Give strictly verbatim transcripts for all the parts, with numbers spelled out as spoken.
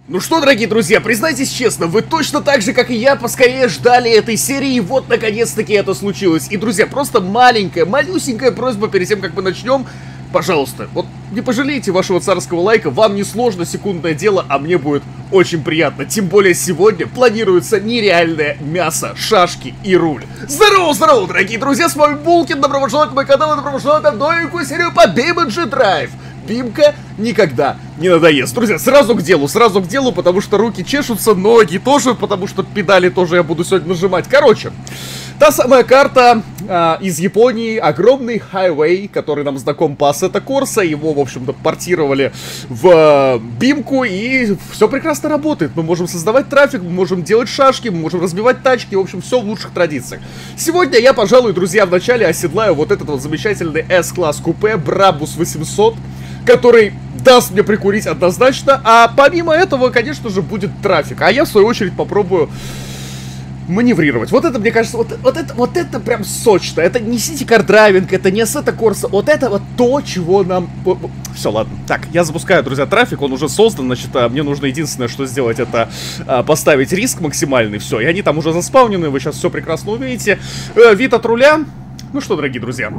Ну что, дорогие друзья, признайтесь честно, вы точно так же, как и я, поскорее ждали этой серии, и вот наконец-таки это случилось. И, друзья, просто маленькая, малюсенькая просьба перед тем, как мы начнем. Пожалуйста, вот не пожалейте вашего царского лайка, вам не сложно, секундное дело, а мне будет очень приятно. Тем более сегодня планируется нереальное мясо, шашки и руль. Здорово, здорово, дорогие друзья, с вами Булкин, добро пожаловать на мой канал, и добро пожаловать на новенькую серию по BeamNG Drive. Бимка никогда не надоест. Друзья, сразу к делу, сразу к делу, потому что руки чешутся, ноги тоже, потому что педали тоже я буду сегодня нажимать. Короче, та самая карта а, из Японии, огромный хайвей, который нам знаком по Assetto Corsa, его, в общем-то, портировали в а, Бимку, и все прекрасно работает. Мы можем создавать трафик, мы можем делать шашки, мы можем разбивать тачки, в общем, все в лучших традициях. Сегодня я, пожалуй, друзья, вначале оседлаю вот этот вот замечательный эс-класс купе Brabus восемьсот, который даст мне прикурить однозначно, а помимо этого, конечно же, будет трафик. А я, в свою очередь, попробую маневрировать. Вот это, мне кажется, вот, вот, это, вот это прям сочно. Это не City Car Driving, это не Assetto Corsa. Вот это вот то, чего нам... Все, ладно. Так, я запускаю, друзья, трафик, он уже создан, значит, мне нужно единственное, что сделать, это а, поставить риск максимальный, все. И они там уже заспаунены, вы сейчас все прекрасно увидите. Э, вид от руля. Ну что, дорогие друзья...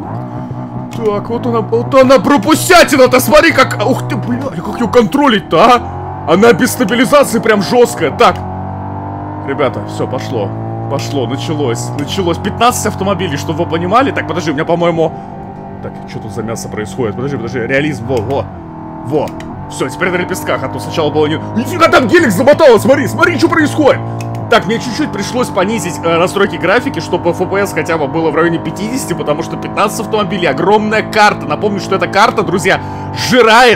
Так, вот она, вот она пропустятина-то, смотри, как... Ух ты, бля, как ее контролить-то, а? Она без стабилизации прям жесткая. Так, ребята, все, пошло. Пошло, началось, началось. пятнадцать автомобилей, чтобы вы понимали. Так, подожди, у меня, по-моему... Так, что тут за мясо происходит? Подожди, подожди, реализм, во, во, во. Все, теперь на лепестках, а то сначала было не... Нифига, там гелик замотало, смотри, смотри, что происходит. Так, мне чуть-чуть пришлось понизить э, настройки графики, чтобы эф пи эс хотя бы было в районе пятидесяти, потому что пятнадцать автомобилей, огромная карта. Напомню, что эта карта, друзья, жирает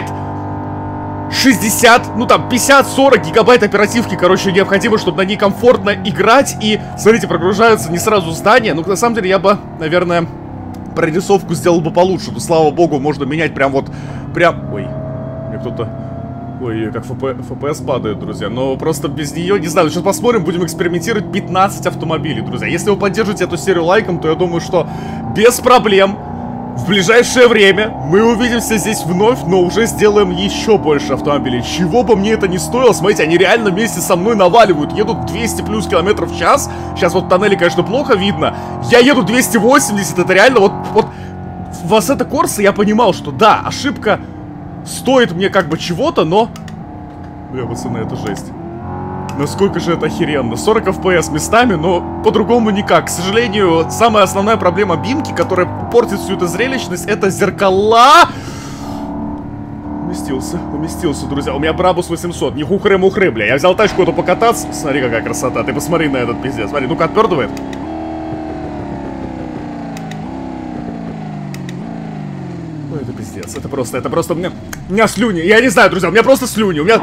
шестьдесят, ну там, пятьдесят-сорок гигабайт оперативки, короче, необходимо, чтобы на ней комфортно играть. И, смотрите, прогружаются не сразу здания. Ну, на самом деле, я бы, наверное, прорисовку сделал бы получше. Но, слава богу, можно менять прям вот, прям... Ой, мне кто-то... Ой, как эф пи эс падает, друзья. Но просто без нее, не знаю, сейчас посмотрим, будем экспериментировать. Пятнадцать автомобилей, друзья. Если вы поддержите эту серию лайком, то я думаю, что без проблем в ближайшее время мы увидимся здесь вновь, но уже сделаем еще больше автомобилей. Чего бы мне это ни стоило, смотрите, они реально вместе со мной наваливают. Едут двести плюс километров в час. Сейчас вот в тоннеле, конечно, плохо видно. Я еду двести восемьдесят, это реально вот... вот в Assetto Corsa я понимал, что да, ошибка... Стоит мне как бы чего-то, но... Бля, пацаны, это жесть. Насколько же это охеренно. сорок эф пи эс местами, но по-другому никак. К сожалению, самая основная проблема Бимки, которая портит всю эту зрелищность, это зеркала. Уместился, уместился, друзья. У меня Brabus восемьсот, не хухры-мухры, бля. Я взял тачку эту покататься. Смотри, какая красота. Ты посмотри на этот пиздец. Смотри, ну-ка, отпердывает. Это пиздец, это просто, это просто у меня, у меня слюни, я не знаю, друзья, у меня просто слюни, у меня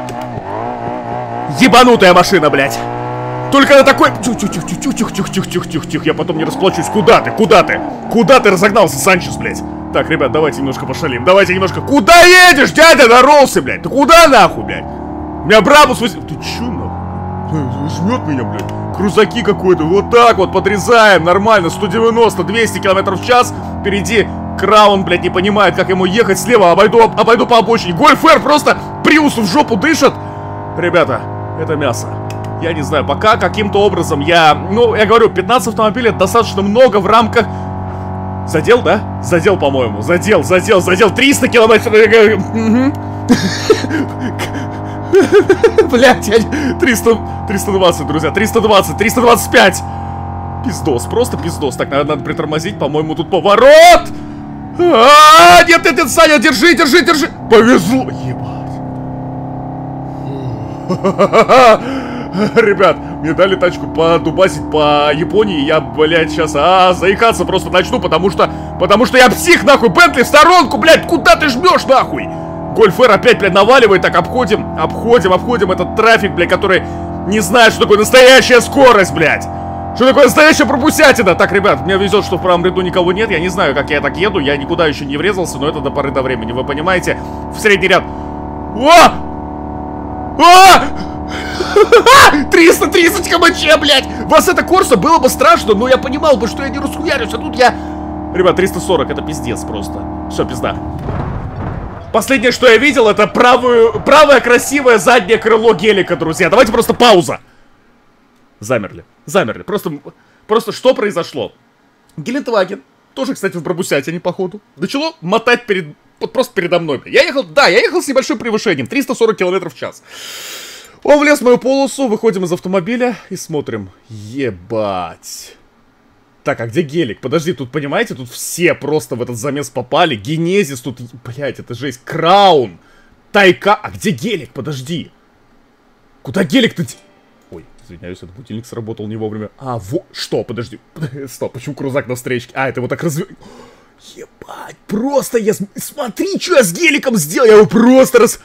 ебанутая машина, блядь. Только на такой... Тихо-тихо-тихо-тихо-тихо-тихо-тихо-тихо, я потом не расплачусь. Куда ты, куда ты, куда ты разогнался, Санчес, блядь? Так, ребят, давайте немножко пошалим, давайте немножко... Куда едешь, дядя, наролся, блядь? Ты куда, нахуй, блядь? У меня Brabus... Ты чё, нахуй? Жмет меня, блядь. Крузаки какой-то, вот так вот подрезаем, нормально, сто девяносто, двести километров в час, впереди... Краун, блядь, не понимает, как ему ехать слева, обойду, обойду по обочине. Гольф Р просто Приусу в жопу дышит. Ребята, это мясо. Я не знаю, пока каким-то образом я... Ну, я говорю, пятнадцать автомобилей это достаточно много в рамках... Задел, да? Задел, по-моему. Задел, задел, задел. триста километров. Блядь, триста, триста двадцать, друзья. триста двадцать, триста двадцать пять. Пиздос, просто пиздос. Так, надо, надо притормозить, по-моему, тут поворот. А, нет, нет, нет, Саня, держи, держи, держи. Повезло, ебать. Ребят, мне дали тачку подубасить по Японии. Я, блядь, сейчас, а, заикаться просто начну, потому что, потому что я псих, нахуй. Бентли в сторонку, блядь, куда ты жмешь, нахуй? Гольф Р опять, блядь, наваливает. Так, обходим, обходим, обходим этот трафик, блядь, который не знает, что такое настоящая скорость, блядь. Что такое настоящая пропусятина? Так, ребят, мне везет, что в правом ряду никого нет. Я не знаю, как я так еду. Я никуда еще не врезался, но это до поры до времени. Вы понимаете? В средний ряд. О! О! триста тридцать км/ч, блядь! В Assetto Corsa было бы страшно, но я понимал бы, что я не расхуярюсь. А тут я... Ребят, триста сорок, это пиздец просто. Все, пизда. Последнее, что я видел, это правую, правое красивое заднее крыло гелика, друзья. Давайте просто пауза. Замерли. Замерли. Просто, просто что произошло? Гелендваген, тоже, кстати, в Брабусятине, походу, начало мотать перед, вот просто передо мной. Я ехал, да, я ехал с небольшим превышением, триста сорок километров в час. Он влез в мою полосу, выходим из автомобиля и смотрим. Ебать. Так, а где гелик? Подожди, тут, понимаете, тут все просто в этот замес попали. Генезис тут, блять, это жесть. Краун, Тайка. А где гелик? Подожди. Куда гелик-то? Ой, извиняюсь, этот будильник сработал не вовремя. А, во... Что? Подожди. Стоп, почему крузак на встречке? А, это вот так разв... Ебать, просто я... Смотри, что я с геликом сделал. Я его просто раз...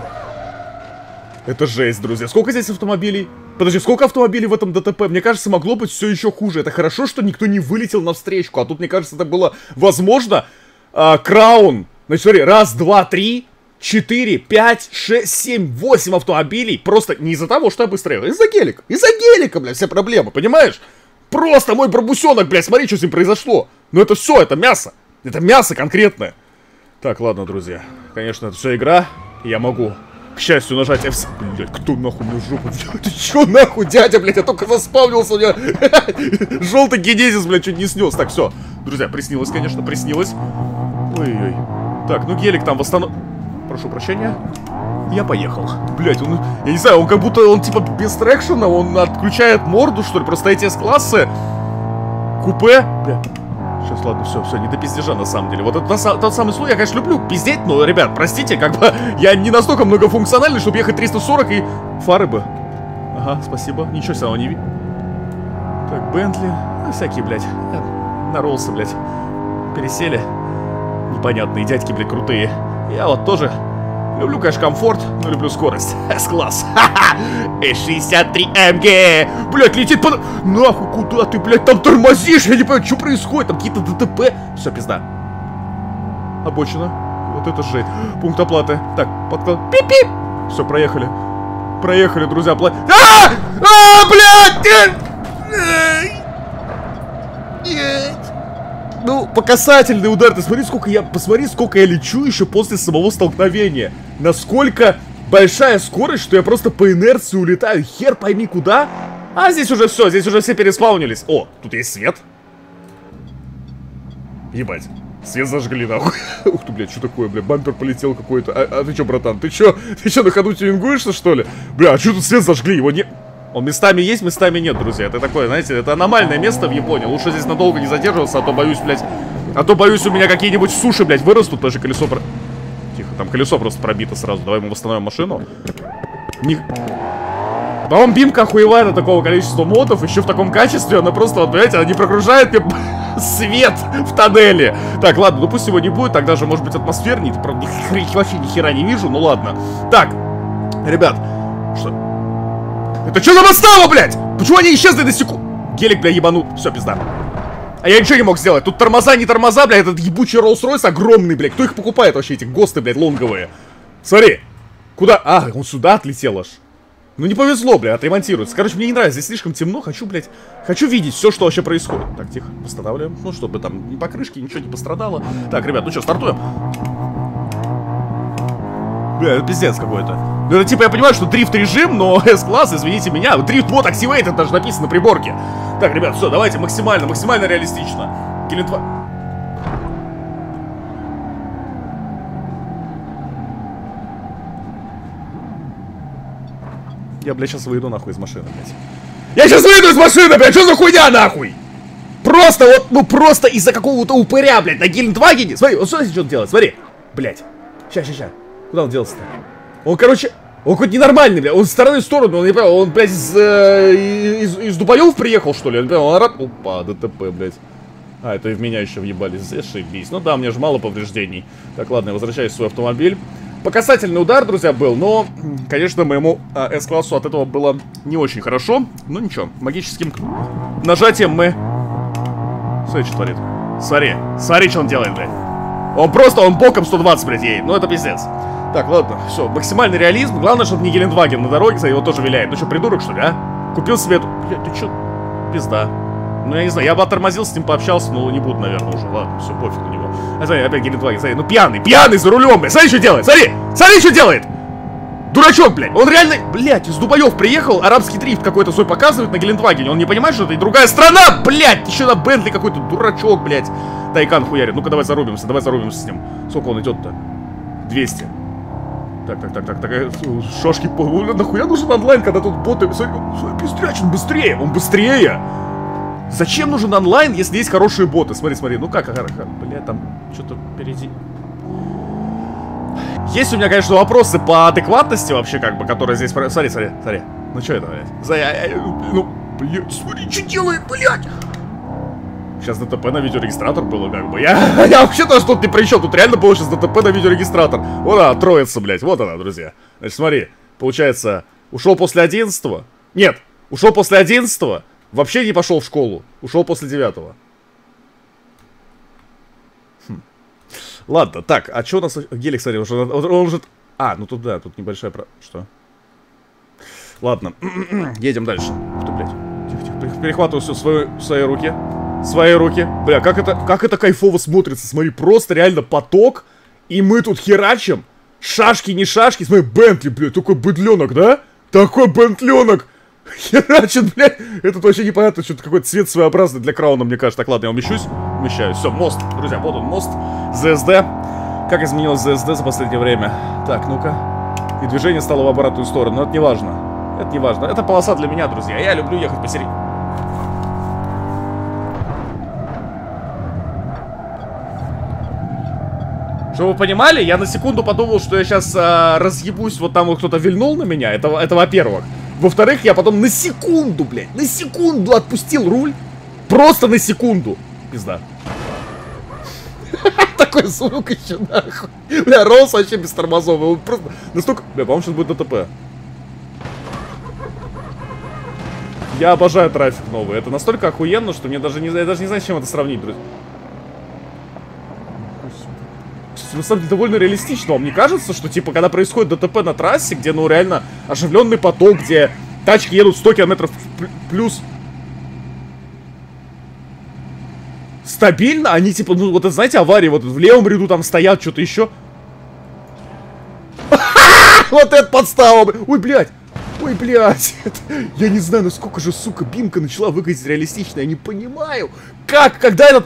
Это жесть, друзья. Сколько здесь автомобилей? Подожди, сколько автомобилей в этом ДТП? Мне кажется, могло быть все еще хуже. Это хорошо, что никто не вылетел на встречку. А тут, мне кажется, это было возможно. А, Краун. Значит, смотри, раз, два, три, четыре, пять, шесть, семь, восемь автомобилей. Просто не из-за того, что я быстро ехал. Из-за гелика. Из-за гелика, блядь, вся проблема, понимаешь? Просто мой барбусенок, блядь, смотри, что с ним произошло. Ну это все, это мясо. Это мясо конкретное. Так, ладно, друзья. Конечно, это все игра. Я могу... К счастью, нажать F... Блядь, кто нахуй мне жопу взял? Ты чё нахуй, дядя, блядь? Я только заспавнился, у меня... Желтый генезис, блядь, чуть не снес. Так, все. Друзья, приснилось, конечно, приснилось. Ой-ой. Так, ну гелик там восстанов... Прошу прощения. Я поехал. Блядь, он... Я не знаю, он как будто... Он типа без трекшена, он отключает морду, что ли? Просто эти С-классы... Купе... Блядь. Сейчас, ладно, все, все, не до пиздежа на самом деле. Вот это тот, тот самый случай, я, конечно, люблю пиздеть, но, ребят, простите, как бы я не настолько многофункциональный, чтобы ехать триста сорок и фары бы. Ага, спасибо, ничего себе не видно. Так, Бентли, ну, всякие, блядь, наролсы, блядь, пересели. Непонятные дядьки, блядь, крутые. Я вот тоже люблю, конечно, комфорт, но люблю скорость. С-класс. Ха-ха! эс шестьдесят три эм джи! Блядь, летит под... Нахуй, куда ты, блядь, там тормозишь? Я не понимаю, что происходит? Там какие-то ДТП. Все, пизда. Обочина. Вот это жесть. Пункт оплаты. Так, подклад... Пип-пип! Все, проехали. Проехали, друзья, пла... А! А, блядь! Нет! Ну, по касательный удар. Ты смотри, сколько я... Посмотри, сколько я лечу еще после самого столкновения. Насколько большая скорость, что я просто по инерции улетаю. Хер пойми куда. А здесь уже все, здесь уже все переспаунились. О, тут есть свет. Ебать. Свет зажгли, нахуй. Ух ты, блядь, что такое, блядь, бампер полетел какой-то. А, а ты что, братан, ты что? Ты что, на ходу тюнингуешься, что ли? Бля, а что тут свет зажгли? Его не... Он местами есть, местами нет, друзья. Это такое, знаете, это аномальное место в Японии. Лучше здесь надолго не задерживаться, а то боюсь, блядь. А то боюсь, у меня какие-нибудь суши, блядь, вырастут. Даже колесо... Про... Тихо, там колесо просто пробито сразу. Давай мы восстановим машину. Не... По-моему, бимка охуевает от такого количества модов. Еще в таком качестве она просто, вот, понимаете, она не прогружает мне свет в тоннеле. Так, ладно, ну пусть его не будет. Так даже, может быть, атмосфернее. Правда, ни, вообще ни хера не вижу, ну ладно. Так, ребят, что... Это что за подстава, блядь? Почему они исчезли на секунду? Гелик, бля, ебанут. Все, пизда. А я ничего не мог сделать. Тут тормоза, не тормоза, блядь. Этот ебучий Роллс-Ройс огромный, блядь. Кто их покупает вообще, эти ГОСТы, блядь, лонговые? Смотри. Куда? А, он сюда отлетел аж. Ну не повезло, блядь, отремонтируется. Короче, мне не нравится. Здесь слишком темно. Хочу, блядь, хочу видеть все, что вообще происходит. Так, тихо, восстанавливаем. Ну, чтобы там ни покрышки, ничего не пострадало. Так, ребят, ну что, стартуем? Бля, это пиздец какой-то. Ну это типа, я понимаю, что дрифт-режим, но С-класс, извините меня. Дрифт-мод Activated даже написано на приборке. Так, ребят, все, давайте максимально, максимально реалистично. Гелендва... Я, блядь, сейчас выйду нахуй из машины, блядь. Я сейчас выйду из машины, блядь, что за хуйня, нахуй? Просто вот, ну просто из-за какого-то упыря, блядь, на Гелендвагене. Смотри, вот что здесь что делать, смотри. Блядь, ща, ща, ща. Куда он делся-то? Он, короче, он хоть ненормальный, блядь. Он с стороны в сторону, он не понял. Он, блядь, из, э, из, из Дубаёв приехал, что ли? Он, он орат... Опа, ДТП, блядь. А, это и в меня еще въебались. Зашибись. Ну да, мне же мало повреждений. Так, ладно, я возвращаюсь в свой автомобиль. По касательный удар, друзья, был, но, конечно, моему э, С-классу от этого было не очень хорошо. Ну ничего, магическим нажатием мы... Смотри, что творит. Смотри, смотри, что он делает, блядь. Он просто, он боком сто двадцать, блядь, едет. Ну это пиздец. Так, ладно, все, максимальный реализм. Главное, чтобы не Гелендваген на дороге, за его тоже виляет. Ну что, придурок, что ли, а? Купил себе эту... Блядь, ты че? Пизда. Ну, я не знаю, я бы оттормозил, с ним пообщался, но не буду, наверное, уже. Ладно, все, пофиг на него. А, смотри, опять Гелендваген, смотри, ну пьяный, пьяный за рулем, блядь. Смотри, что делает, смотри, смотри, что делает. Дурачок, блядь, он реально, блядь, из Дубаев приехал, арабский дрифт какой-то свой показывает на Гелендвагене. Он не понимает, что это и другая страна, блядь, еще на Бентли какой-то дурачок, блядь. Тайкан хуярит, ну-ка давай зарубимся, давай зарубимся с ним. Сколько он идет-то? двести. Так, так, так, так, так, шашки, нахуя нужен онлайн, когда тут боты, смотри, быстрее, он быстрее, он быстрее. Зачем нужен онлайн, если есть хорошие боты? Смотри, смотри, ну как, блядь, там что-то впереди. Есть у меня, конечно, вопросы по адекватности вообще, как бы, которые здесь... Смотри, смотри, смотри. Ну что это, блядь? За... Ну, блядь, смотри, что делает, блядь? Сейчас ДТП на видеорегистратор было, как бы. Я, я вообще-то что тут не при чем. Тут реально было сейчас ДТП на видеорегистратор. Вот она, троица, блядь. Вот она, друзья. Значит, смотри. Получается, ушел после одиннадцатого. Нет, ушел после одиннадцатого. Вообще не пошел в школу. Ушел после девятого. Хм. Ладно, так, а что у нас... Гелик, смотри, уже, он уже... А, ну тут, да, тут небольшая... Про... Что? Ладно, едем дальше. Кто, блядь? Тихо-тихо, перехватываю все в свои, в свои руки. Свои руки. Бля, как это, как это кайфово смотрится. Смотри, просто реально поток. И мы тут херачим. Шашки, не шашки. Смотри, Бентли, блядь, такой быдленок, да? Такой бентленок. Херачит, блядь. Это вообще непонятно, что-то какой-то цвет своеобразный для крауна, мне кажется. Так, ладно, я умещусь. Умещаюсь. Все, мост. Друзья, вот он, мост. ЗСД. Как изменилось ЗСД за последнее время? Так, ну-ка. И движение стало в обратную сторону. Но это не важно. Это не важно. Это полоса для меня, друзья. Я люблю ехать посередине. Чтобы вы понимали, я на секунду подумал, что я сейчас а, разъебусь, вот там вот кто-то вильнул на меня. Это, это во-первых. Во-вторых, я потом на секунду, блядь, на секунду отпустил руль. Просто на секунду. Пизда. Такой звук еще нахуй. Бля, Роллс вообще без тормозов. Он просто настолько... Бля, по-моему, сейчас будет ДТП. Я обожаю трафик новый. Это настолько охуенно, что мне даже не, я даже не знаю, с чем это сравнить, друзья. На самом деле довольно реалистично. Вам не кажется, что типа когда происходит ДТП на трассе, где ну реально оживленный поток, где тачки едут сто километров плюс стабильно, они типа, ну вот это знаете, аварии, вот в левом ряду там стоят, что-то еще. Вот это подстава! Ой, блядь! Ой, блядь! Я не знаю, насколько же, сука, Бимка начала выглядеть реалистично. Я не понимаю, как, когда этот...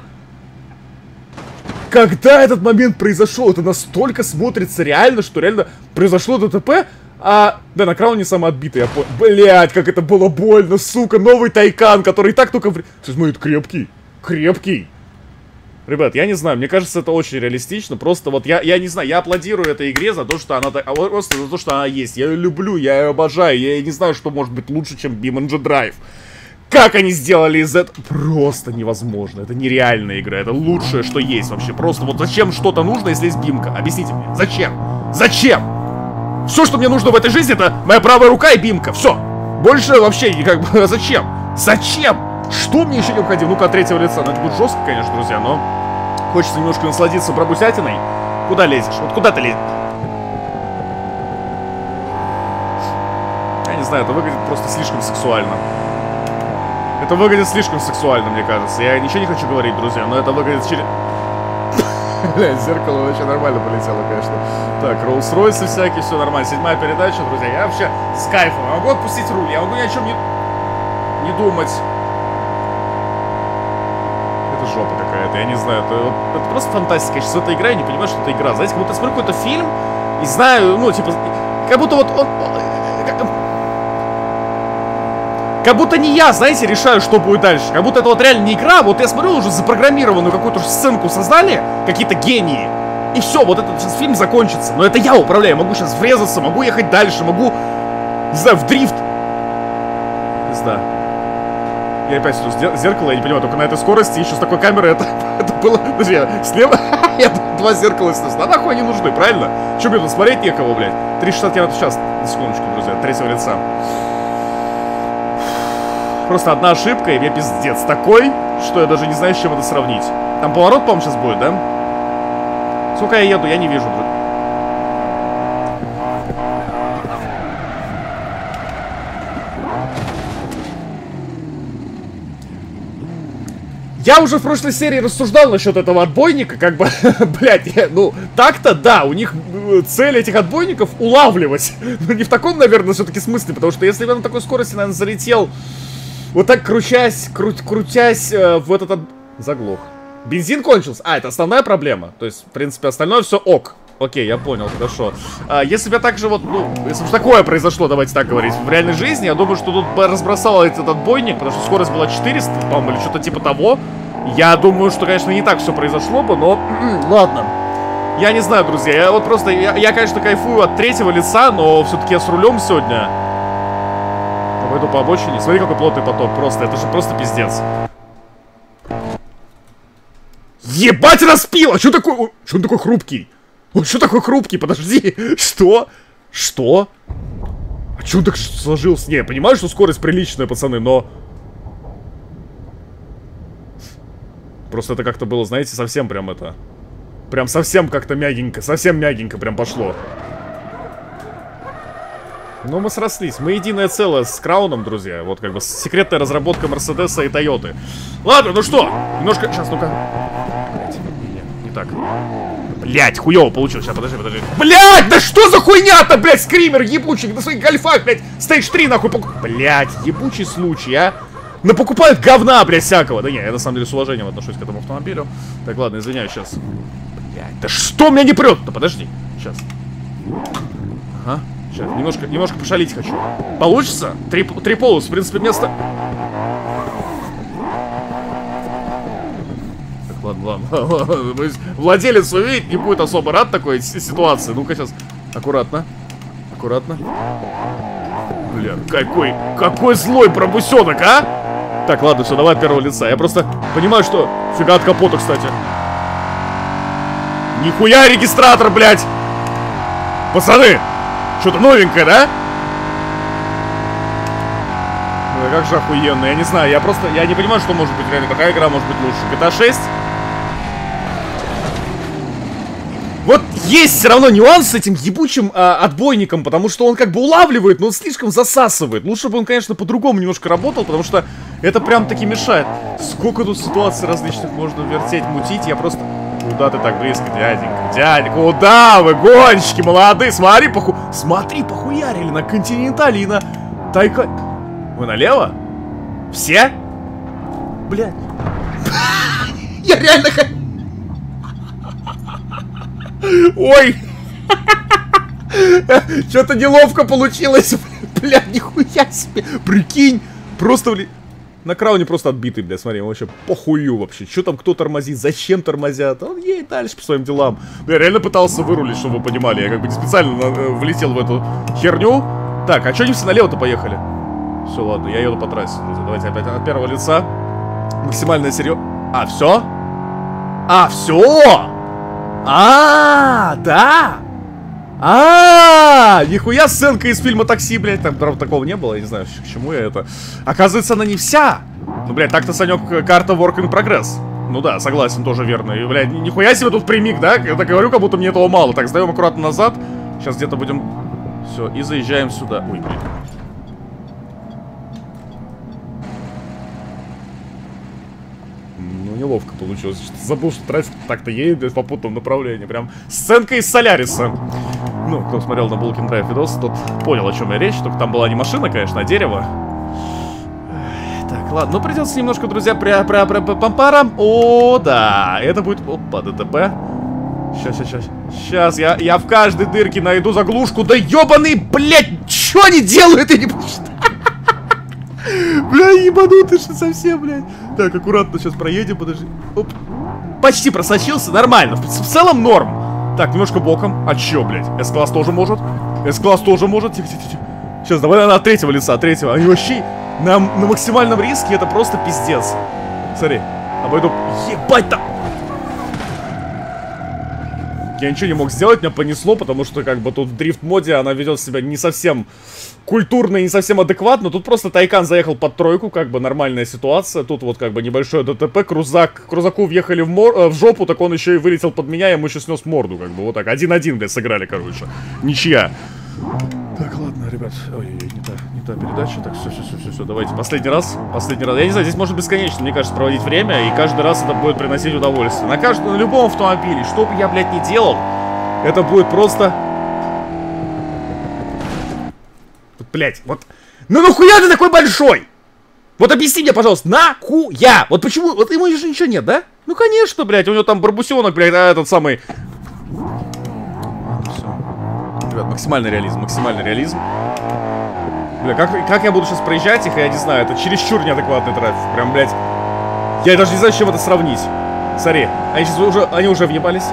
Когда этот момент произошел, это настолько смотрится реально, что реально произошло ДТП, а... Да, на крауне самоотбитый, я понял. Блядь, как это было больно, сука, новый Тайкан, который и так только... Смотри, крепкий, крепкий. Ребят, я не знаю, мне кажется, это очень реалистично, просто вот я, я не знаю, я аплодирую этой игре за то, что она... Просто за то, что она есть, я ее люблю, я ее обожаю, я не знаю, что может быть лучше, чем BeamNG Drive. Как они сделали из этого? Просто невозможно. Это нереальная игра. Это лучшее, что есть вообще. Просто вот зачем что-то нужно, если есть Бимка? Объясните мне. Зачем? Зачем? Все, что мне нужно в этой жизни, это моя правая рука и Бимка. Все. Больше вообще как бы... Зачем? Зачем? Что мне еще необходимо? Ну-ка, от третьего лица. Ну, это будет жестко, конечно, друзья, но... Хочется немножко насладиться пробусятиной. Куда лезешь? Вот куда ты лезешь? Я не знаю, это выглядит просто слишком сексуально. Это выглядит слишком сексуально, мне кажется. Я ничего не хочу говорить, друзья, но это выглядит через... Блядь, зеркало вообще нормально полетело, конечно. Так, Роллс-Ройсы всякие, все нормально. Седьмая передача, друзья. Я вообще с кайфом. Я могу отпустить руль, я могу ни о чем не... не думать. Это жопа какая-то, я не знаю. Это, это просто фантастика. Я сейчас в это играю и не понимаю, что это игра. Знаете, как будто я смотрю какой-то фильм и знаю, ну, типа... Как будто вот он... Как будто не я, знаете, решаю, что будет дальше. Как будто это вот реально не игра. Вот я смотрю, уже запрограммированную какую-то сценку создали. Какие-то гении. И все, вот этот сейчас фильм закончится. Но это я управляю. Могу сейчас врезаться, могу ехать дальше, могу, не знаю, в дрифт. Не знаю. Я опять сюда зеркало, я не понимаю, только на этой скорости, еще с такой камерой, это, это было... Подожди, слева я два зеркала снес. А нахуй они нужны, правильно? Че мне тут смотреть некого, блядь? триста шестьдесят километров в час. На секундочку, друзья, третьего лица. Просто одна ошибка, и мне пиздец такой, что я даже не знаю, с чем это сравнить. Там поворот, по-моему, сейчас будет, да? Сколько я еду, я не вижу. Я уже в прошлой серии рассуждал насчет этого отбойника, как бы, блядь, ну, так-то, да, у них цель этих отбойников улавливать. Но не в таком, наверное, все-таки смысле, потому что если бы я на такой скорости, наверное, залетел, вот так крутясь, крут, крутясь э, в этот... От... Заглох. Бензин кончился. А, это основная проблема. То есть, в принципе, остальное все ок. Окей, я понял, хорошо. А, если бы я так же вот, ну, если бы такое произошло, давайте так говорить, в реальной жизни, я думаю, что тут бы разбросало этот отбойник, потому что скорость была четыреста, по-моему, или что-то типа того. Я думаю, что, конечно, не так все произошло бы, но ладно. Я не знаю, друзья, я вот просто, я, я конечно, кайфую от третьего лица, но все-таки я с рулем сегодня. Пойду по обочине. Смотри, какой плотный поток, просто, это же просто пиздец. Ебать, распила! Что такое? Что он такой хрупкий? Он что такой хрупкий? Подожди. Что? Что? А что он так сложился? Не, я понимаю, что скорость приличная, пацаны, но... Просто это как-то было, знаете, совсем прям это... Прям совсем как-то мягенько, совсем мягенько прям пошло. Но мы срослись. Мы единое целое с Крауном, друзья. Вот как бы секретная разработка Мерседеса и Тойоты. Ладно, ну что? Немножко... Сейчас, ну-ка. Блять, не, не так. Блять, хуёво получилось. Сейчас, подожди, подожди. Блять, да что за хуйня-то, блять, скример ебучий на своих гольфах, блять. Стейдж три, нахуй, покуп... Блять, ебучий случай, а. Ну покупают говна, блять, всякого. Да не, я на самом деле с уважением отношусь к этому автомобилю. Так, ладно, извиняюсь сейчас. Блять, да что меня не прет-то? Подожди, сейчас. Ага. Сейчас, немножко, немножко пошалить хочу. Получится? Три, три полосы, в принципе, место... Так, ладно, ладно. Владелец увидит, не будет особо рад такой ситуации. Ну-ка, сейчас. Аккуратно. Аккуратно. Бля, какой, какой злой пробусенок, а? Так, ладно, все, давай от первого лица. Я просто понимаю, что... Фига от капота, кстати. Нихуя регистратор, блядь! Пацаны! Что-то новенькое, да? Ну, как же охуенно, я не знаю, я просто, я не понимаю, что может быть реально, какая игра может быть лучше. джи ти эй шесть? Вот есть все равно нюанс с этим ебучим а, отбойником, потому что он как бы улавливает, но он слишком засасывает. Лучше бы он, конечно, по-другому немножко работал, потому что это прям таки мешает. Сколько тут ситуаций различных можно вертеть, мутить, я просто... Куда ты так близко, дяденька? Дядя, куда вы, гонщики молодые? Смотри, поху... Смотри, похуярили на Континентале и на Тайка... Вы налево? Все? Блядь. Я реально... Ой. Что-то неловко получилось. Блядь, нихуя себе. Прикинь. Просто, блядь. На Крауне просто отбитый, блядь, смотри, он вообще похую вообще. Что там кто тормозит, зачем тормозят? Он едет дальше по своим делам. Я реально пытался вырулить, чтобы вы понимали. Я как бы не специально влетел в эту херню. Так, а что они все налево-то поехали? Все, ладно, я еду по трассе. Давайте опять от первого лица. Максимально серьезно. А, все? А, все? А, да? А, нихуя сценка из фильма «Такси», блядь. Там, правда, такого не было, я не знаю, к чему я это. Оказывается, она не вся. Ну, блядь, так-то, Санек, карта work in progress. Ну да, согласен, тоже верно. И, блядь, нихуя себе тут прямик, да? Я так говорю, как будто мне этого мало. Так, сдаем аккуратно назад. Сейчас где-то будем... Все, и заезжаем сюда. Ой, блядь. Неловко получилось. Забыл, что трафик так-то едет в попутном направлении. Прям сценка из Соляриса. Ну, кто смотрел на Булкин Драйв видос, тот понял, о чем я речь. Только там была не машина, конечно, а дерево. Так, ладно. Ну, придется немножко, друзья, пря пря пря пампарам. О, да. Это будет... Опа, ДТП. Сейчас, сейчас, сейчас. Сейчас я, я в каждой дырке найду заглушку. Да ебаный, блядь, что они делают? Я не понимаю. Бля, ебанутый что совсем, блядь. Так, аккуратно сейчас проедем, подожди. Оп. Почти просочился, нормально. В, в целом норм. Так, немножко боком. А чё, блядь? С-класс тоже может. С-класс тоже может. Тихо, тихо, тихо. Сейчас, давай на третьего лица, от третьего. Они вообще на, на максимальном риске, это просто пиздец. Смотри, обойду. Ебать там. Я ничего не мог сделать, меня понесло, потому что как бы тут в дрифт-моде она ведет себя не совсем культурно и не совсем адекватно. Тут просто Тайкан заехал под тройку, как бы нормальная ситуация. Тут вот как бы небольшое ДТП, крузак, крузаку въехали в, мор, э, в жопу, так он еще и вылетел под меня, ему еще снес морду, как бы вот так. Один-один, блядь, сыграли, короче. Ничья. Так, ладно, ребят. Ой, не та, не та передача. Так, все, все, все, все, все. Давайте последний раз. Последний раз. Я не знаю, здесь можно бесконечно, мне кажется, проводить время. И каждый раз это будет приносить удовольствие. На каждом, на любом автомобиле, что бы я, блядь, ни делал, это будет просто... Вот, блядь, вот... Ну нахуя ты такой большой? Вот объясни мне, пожалуйста, нахуя? Вот почему? Вот ему же ничего нет, да? Ну, конечно, блядь, у него там барбусенок, блядь, а этот самый... Ребят, максимальный реализм, максимальный реализм. Бля, как, как я буду сейчас проезжать их, я не знаю, это чересчур неадекватный трафик. Прям, блядь, я даже не знаю, с чем это сравнить. Смотри, они сейчас уже, они уже въебались.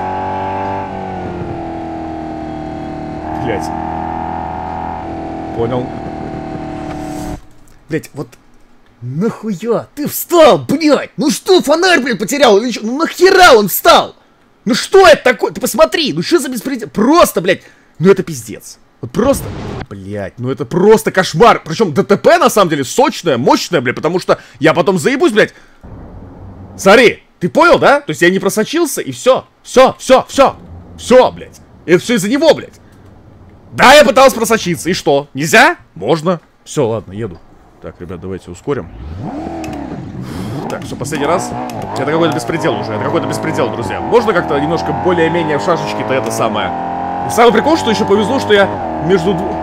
Блядь. Понял. Блядь, вот... Нахуя? Ты встал, блядь! Ну что, фонарь, блядь, потерял? Или что? Ну нахера он встал? Ну что это такое? Ты посмотри, ну что за беспредел? Просто, блядь, ну это пиздец. Вот просто, блядь, ну это просто кошмар. Причем ДТП, на самом деле, сочное, мощное, блядь, потому что я потом заебусь, блядь. Смотри, ты понял, да? То есть я не просочился, и все, все, все, все, все, блядь. Это все из-за него, блядь. Да, я пытался просочиться, и что? Нельзя? Можно. Все, ладно, еду. Так, ребят, давайте ускорим. Так, все, последний раз. Это какой-то беспредел уже, это какой-то беспредел, друзья. Можно как-то немножко более-менее в шашечке-то это самое. Самый прикол, что еще повезло, что я между двух...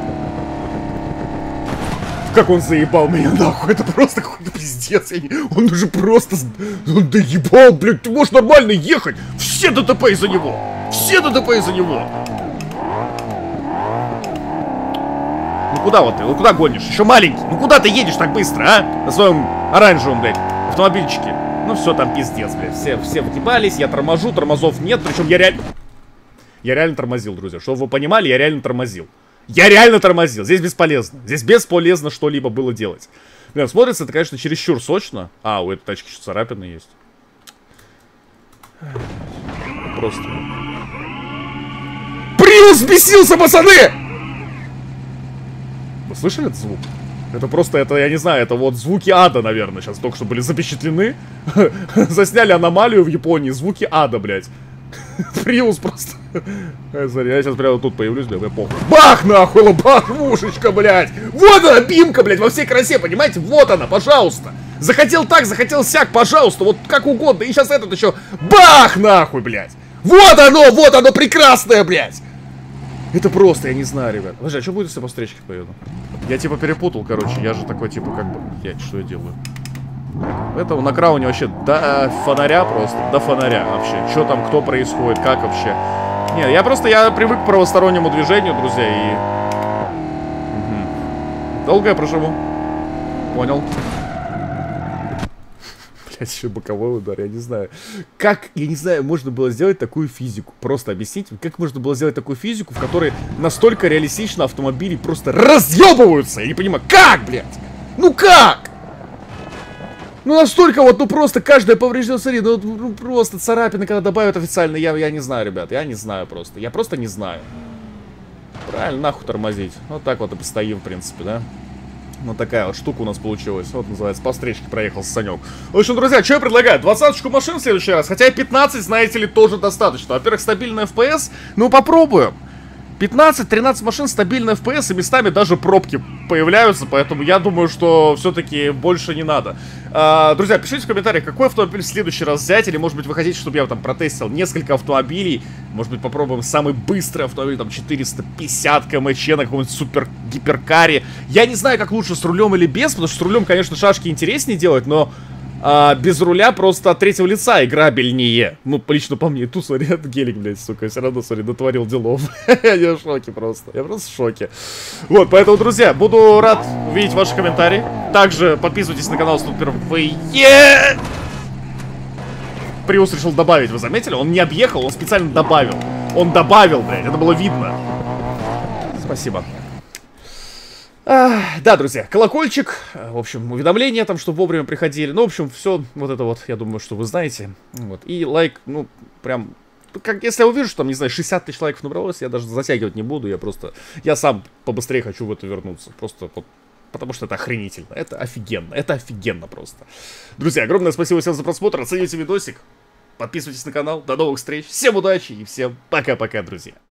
Как он заебал меня, нахуй, это просто какой-то пиздец. Я не... Он уже просто... Он доебал, блядь, ты можешь нормально ехать. Все ДТП из-за него. Все ДТП из-за него. Ну куда вот ты? Ну куда гонишь? Еще маленький. Ну куда ты едешь так быстро, а? На своем оранжевом, блядь, автомобильчике. Ну все, там пиздец, блядь. Все, все въебались, я торможу, тормозов нет. Причем я реально... Я реально тормозил, друзья. Чтобы вы понимали, я реально тормозил. Я реально тормозил. Здесь бесполезно. Здесь бесполезно что-либо было делать. Блин, смотрится это, конечно, чересчур сочно. А, у этой тачки еще царапины есть. Просто... Приус бесился, пацаны! Вы слышали этот звук? Это просто, это, я не знаю, это вот звуки ада, наверное, сейчас только что были запечатлены. Засняли аномалию в Японии, звуки ада, блядь. Приус просто. Смотри, я сейчас прямо тут появлюсь, блядь, я похуй. Бах, нахуй, лобахушечка, блядь. Вот она, бимка, блядь, во всей красе, понимаете? Вот она, пожалуйста. Захотел так, захотел сяк, пожалуйста, вот как угодно. И сейчас этот еще, бах, нахуй, блядь. Вот оно, вот оно, прекрасное, блядь. Это просто, я не знаю, ребят. Подожди, а что будет, если я по встречке поеду? Я типа перепутал, короче. Я же такой, типа, как бы... Я, что я делаю? Это на крауне вообще до фонаря просто. До фонаря вообще. Что там, кто происходит, как вообще. Не, я просто, я привык к правостороннему движению, друзья, и... Угу. Долго я проживу? Понял. Блять, еще боковой удар, я не знаю. Как, я не знаю, можно было сделать такую физику? Просто объясните, как можно было сделать такую физику, в которой настолько реалистично автомобили просто разъебываются? Я не понимаю, как, блядь? Ну как? Ну настолько вот, ну просто каждое повреждение, смотри, ну, ну просто царапины, когда добавят официально, я, я не знаю, ребят, я не знаю просто. Я просто не знаю. Правильно, нахуй тормозить. Вот так вот и постоим, в принципе, да? Вот такая вот штука у нас получилась. Вот называется, по встречке проехал Санек. В общем, друзья, что я предлагаю? Двадцаточку машин в следующий раз. Хотя пятнадцать, знаете ли, тоже достаточно. Во-первых, стабильный эф пи эс. Ну, попробуем. пятнадцать-тринадцать машин, стабильный эф пи эс, и местами даже пробки появляются. Поэтому я думаю, что все-таки больше не надо. а, Друзья, пишите в комментариях, какой автомобиль в следующий раз взять. Или, может быть, вы хотите, чтобы я там протестил несколько автомобилей. Может быть, попробуем самый быстрый автомобиль, там, четыреста пятьдесят км/ч на каком-нибудь супер гиперкаре. Я не знаю, как лучше, с рулем или без. Потому что с рулем, конечно, шашки интереснее делать, но... А без руля просто от третьего лица играбельнее. Ну, лично по мне. Тут, смотри, гелик, блядь, сука, все равно, смотри, натворил делов. Я в шоке просто. Я просто в шоке. Вот, поэтому, друзья, буду рад увидеть ваши комментарии. Также подписывайтесь на канал, если впервые. Приус решил добавить, вы заметили? Он не объехал, он специально добавил. Он добавил, блядь, это было видно. Спасибо. А, да, друзья, колокольчик, в общем, уведомления там, чтобы вовремя приходили. Ну, в общем, все вот это вот, я думаю, что вы знаете. Вот. И лайк, ну, прям, как если я увижу, что там, не знаю, шестьдесят тысяч лайков набралось, я даже затягивать не буду, я просто, я сам побыстрее хочу в это вернуться. Просто вот, потому что это охренительно, это офигенно, это офигенно просто. Друзья, огромное спасибо всем за просмотр, оцените видосик, подписывайтесь на канал, до новых встреч, всем удачи и всем пока-пока, друзья.